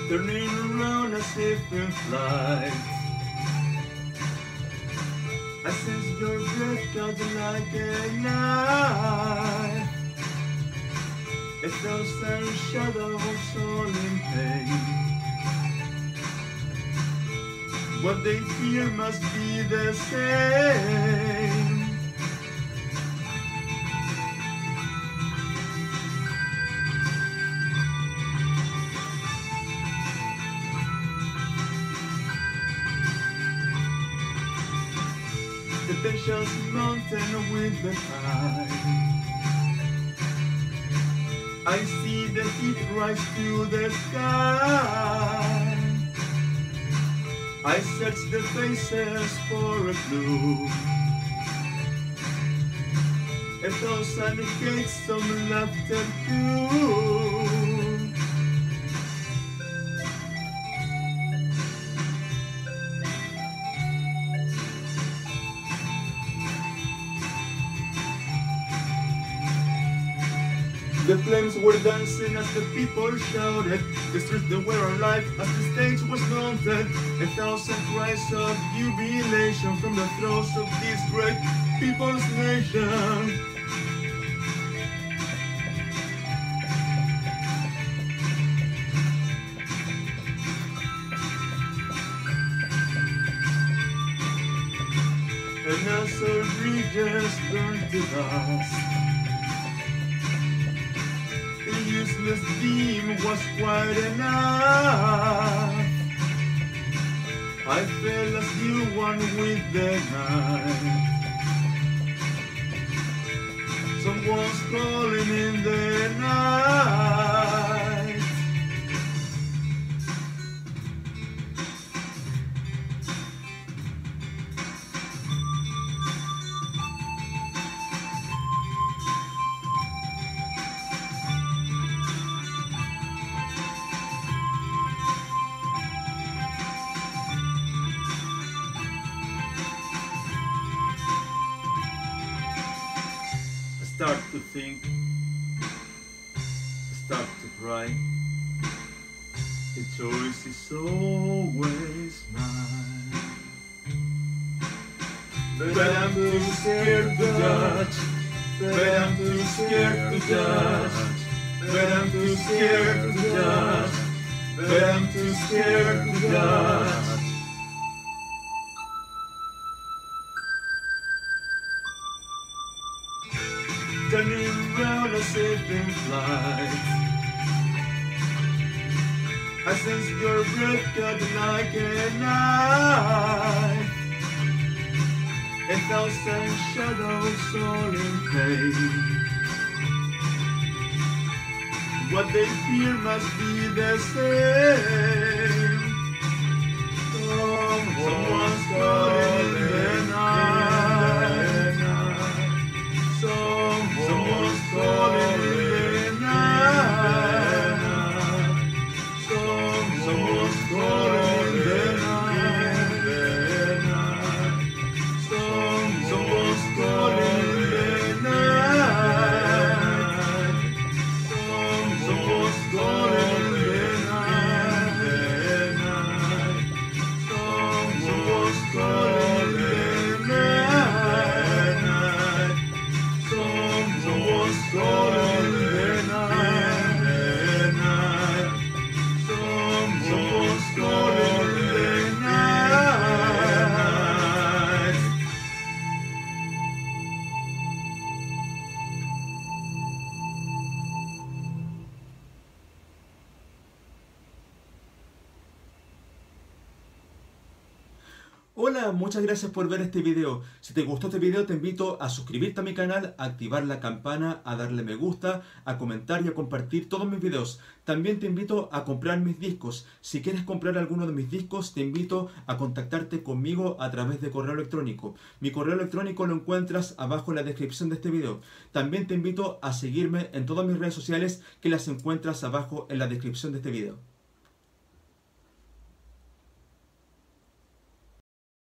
turning around as if in flight. I sense your breath caught like a knife. A thousand shadows all in pain. What they fear must be the same. The precious mountain with the tide. I see the heat rise to the sky. I search the faces for a clue. A thousand gates, some laughter too. The flames were dancing as the people shouted. The streets they were alive as the stage was mounted. A thousand cries of jubilation from the throats of this great people's nation. And as our bridges burned to dust, the useless beam was quite enough. I fell as you one with the night. Someone's calling in the night. Start to think, start to cry. The choice is always mine. But I'm too scared to judge. But I'm too scared to judge. But I'm too scared to judge. But I'm too scared to judge. Turning around as if in flight. I sense your breath cut like a knife. A thousand shadows all in pain. What they fear must be the same. Someone's calling in the night. Someone's calling in the night. Someone's calling in the night. Someone's calling in the night. Someone's calling in the night. Someone's calling in the night. Someone's calling in the night. Someone's calling in the night. Hola, muchas gracias por ver este video. Si te gustó este video te invito a suscribirte a mi canal, a activar la campana, a darle me gusta, a comentar y a compartir todos mis videos. También te invito a comprar mis discos. Si quieres comprar alguno de mis discos te invito a contactarte conmigo a través de correo electrónico. Mi correo electrónico lo encuentras abajo en la descripción de este video. También te invito a seguirme en todas mis redes sociales que las encuentras abajo en la descripción de este video.